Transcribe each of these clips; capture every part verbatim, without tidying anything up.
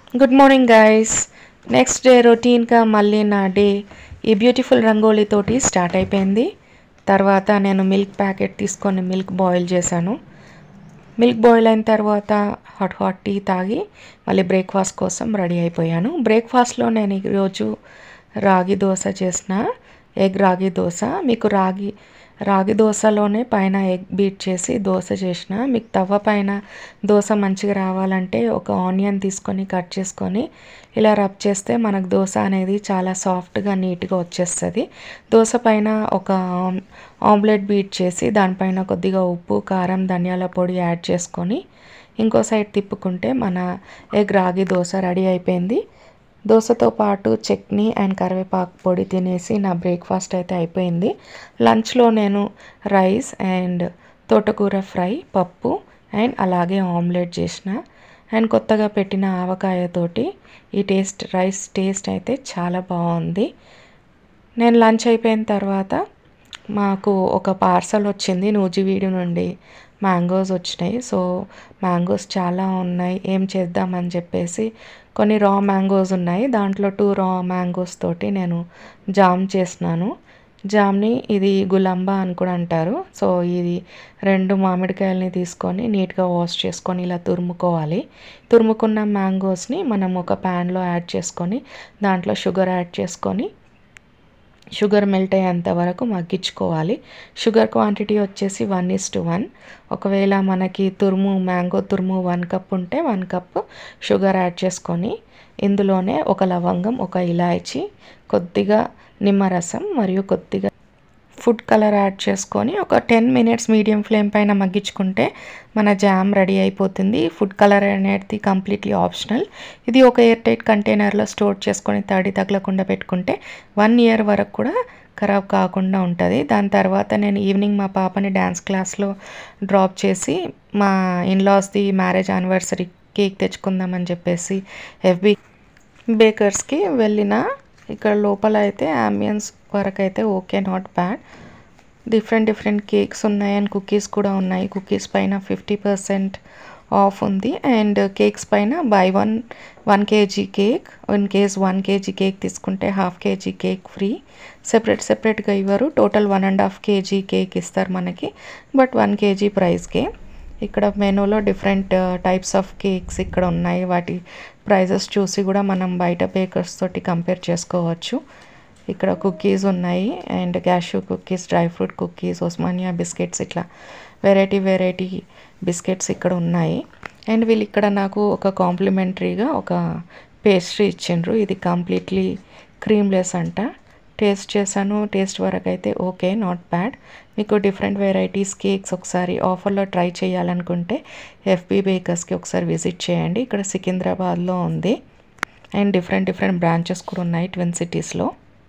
Good morning guys. Next day రొటీన్గా మళ్ళీ నా డే ఈ బ్యూటిఫుల్ రంగోలీ తోటి స్టార్ట్ అయిపోయింది. తర్వాత నేను మిల్క్ ప్యాకెట్ తీసుకొని మిల్క్ బాయిల్ చేశాను. మిల్క్ బాయిల్ అయిన తర్వాత హాట్ హాట్ టీ తాగి మళ్ళీ బ్రేక్ఫాస్ట్ కోసం రెడీ అయిపోయాను. బ్రేక్ఫాస్ట్లో నేను ఈరోజు రాగి దోశ చేసిన, ఎగ్ రాగి దోశ. మీకు రాగి రాగి దోశలోనే పైన ఎగ్ బీట్ చేసి దోశ చేసిన. మీకు తవ్వ పైన దోశ మంచిగా రావాలంటే ఒక ఆనియన్ తీసుకొని కట్ చేసుకొని ఇలా రబ్ చేస్తే మనకు దోశ అనేది చాలా సాఫ్ట్గా నీట్గా వచ్చేస్తుంది. దోశ పైన ఒక ఆమ్లెట్ బీట్ చేసి దానిపైన కొద్దిగా ఉప్పు, కారం, ధనియాల పొడి యాడ్ చేసుకొని ఇంకో సైడ్ తిప్పుకుంటే మన ఎగ్ రాగి దోశ రెడీ అయిపోయింది. దోశతో పాటు చట్నీ అండ్ కరివేపాకు పొడి తినేసి నా బ్రేక్ఫాస్ట్ అయితే అయిపోయింది. లంచ్లో నేను రైస్ అండ్ తోటకూర ఫ్రై, పప్పు అండ్ అలాగే ఆమ్లెట్ చేసిన. అండ్ కొత్తగా పెట్టిన ఆవకాయతోటి ఈ టేస్ట్ రైస్ టేస్ట్ అయితే చాలా బాగుంది. నేను లంచ్ అయిపోయిన తర్వాత మాకు ఒక పార్సల్ వచ్చింది నూజివీడు నుండి. మ్యాంగోస్ వచ్చినాయి. సో మ్యాంగోస్ చాలా ఉన్నాయి, ఏం చేద్దామని చెప్పేసి కొన్ని రా మ్యాంగోస్ ఉన్నాయి. దాంట్లో టూ రా మ్యాంగోస్ తోటి నేను జామ్ చేసినాను. జామ్ని ఇది గులాంబా అని కూడా అంటారు. సో ఇది రెండు మామిడికాయలని తీసుకొని నీట్గా వాష్ చేసుకొని ఇలా తురుముకోవాలి. తురుముకున్న మ్యాంగోస్ని మనం ఒక ప్యాన్లో యాడ్ చేసుకొని దాంట్లో షుగర్ యాడ్ చేసుకొని షుగర్ మెల్ట్ అయ్యేంత వరకు మగ్గించుకోవాలి. షుగర్ క్వాంటిటీ వచ్చేసి వన్ ఈస్ టు వన్. ఒకవేళ మనకి తురుము మ్యాంగో తురుము వన్ కప్ ఉంటే వన్ కప్ షుగర్ యాడ్ చేసుకొని ఇందులోనే ఒక లవంగం, ఒక ఇలాయచి, కొద్దిగా నిమ్మరసం మరియు కొద్దిగా ఫుడ్ కలర్ యాడ్ చేసుకొని ఒక టెన్ మినిట్స్ మీడియం ఫ్లేమ్ పైన మగ్గించుకుంటే మన జామ్ రెడీ అయిపోతుంది. ఫుడ్ కలర్ అనేది కంప్లీట్లీ ఆప్షనల్. ఇది ఒక ఎయిర్ టైట్ కంటైనర్లో స్టోర్ చేసుకొని తడి తగలకుండా పెట్టుకుంటే వన్ ఇయర్ వరకు కూడా ఖరాబ్ కాకుండా ఉంటుంది. దాని తర్వాత నేను ఈవినింగ్ మా పాపని డ్యాన్స్ క్లాస్లో డ్రాప్ చేసి మా ఇన్లాస్ది మ్యారేజ్ యానివర్సరీ కేక్ తెచ్చుకుందామని చెప్పేసి ఎఫ్బి బేకర్స్కి వెళ్ళిన. ఇక్కడ లోపల అయితే అంబియన్స్ వరకు అయితే okay, not bad. Different different cakes ఉన్నాయి అండ్ కుకీస్ కూడా ఉన్నాయి. కుకీస్ పైన ఫిఫ్టీ పర్సెంట్ ఆఫ్ ఉంది అండ్ కేక్స్ పైన buy one one KG cake, in case one KG cake తీసుకుంటే half KG cake free. Separate సెపరేట్గా ఇవ్వరు. Total one and half KG cake ఇస్తారు మనకి, బట్ వన్ కేజీ ప్రైస్కే. ఇక్కడ మెనూలో డిఫరెంట్ టైప్స్ ఆఫ్ కేక్స్ ఇక్కడ ఉన్నాయి. వాటి ప్రైజెస్ చూసి కూడా మనం బయట బేకర్స్ తోటి కంపేర్ చేసుకోవచ్చు. ఇక్కడ కుకీస్ ఉన్నాయి and cashew cookies, dry fruit cookies, Osmania biscuits, ఇట్లా వెరైటీ వెరైటీ బిస్కెట్స్ ఇక్కడ ఉన్నాయి. అండ్ వీళ్ళు ఇక్కడ నాకు ఒక కాంప్లిమెంటరీగా ఒక పేస్ట్రీ ఇచ్చిండ్రు. ఇది కంప్లీట్లీ క్రీమ్లెస్ అంట. టేస్ట్ చేశాను. టేస్ట్ వరకు అయితే ఓకే, నాట్ బ్యాడ్. మీకు డిఫరెంట్ వెరైటీస్ కేక్స్ ఒకసారి ఆఫర్లో ట్రై చేయాలనుకుంటే ఎఫ్బి బేకర్స్కి ఒకసారి విజిట్ చేయండి. ఇక్కడ సికింద్రాబాద్లో ఉంది అండ్ డిఫరెంట్ డిఫరెంట్ బ్రాంచెస్ కూడా ఉన్నాయి ట్విన్ సిటీస్లో.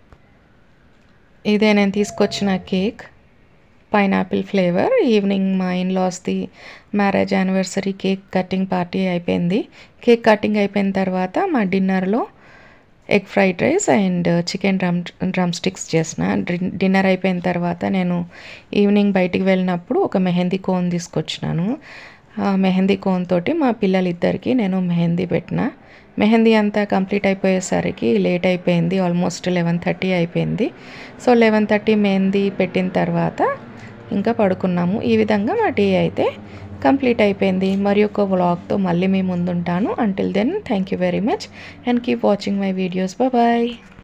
ఇదే నేను తీసుకొచ్చిన కేక్, పైనాపిల్ ఫ్లేవర్. ఈవినింగ్ మా ఇన్లాస్ది marriage anniversary cake cutting party అయిపోయింది. కేక్ కటింగ్ అయిపోయిన తర్వాత మా డిన్నర్లో egg fried rice and chicken drum drum sticks చేసిన. డిన్నర్ అయిపోయిన తర్వాత నేను ఈవినింగ్ బయటికి వెళ్ళినప్పుడు ఒక మెహందీ కోన్ తీసుకొచ్చినాను. మెహందీ కోన్ తోటి మా పిల్లలిద్దరికి నేను మెహందీ పెట్టిన. మెహందీ అంతా కంప్లీట్ అయిపోయేసరికి లేట్ అయిపోయింది, ఆల్మోస్ట్ లెవెన్ థర్టీ అయిపోయింది. సో లెవెన్ థర్టీ మెహందీ పెట్టిన తర్వాత ఇంకా పడుకున్నాము. ఈ విధంగా మా డే అయితే కంప్లీట్ అయిపోయింది. మరి ఒక వ్లాగ్తో మళ్ళీ మీ ముందుంటాను. Until then thank you very much and keep watching my videos. Bye.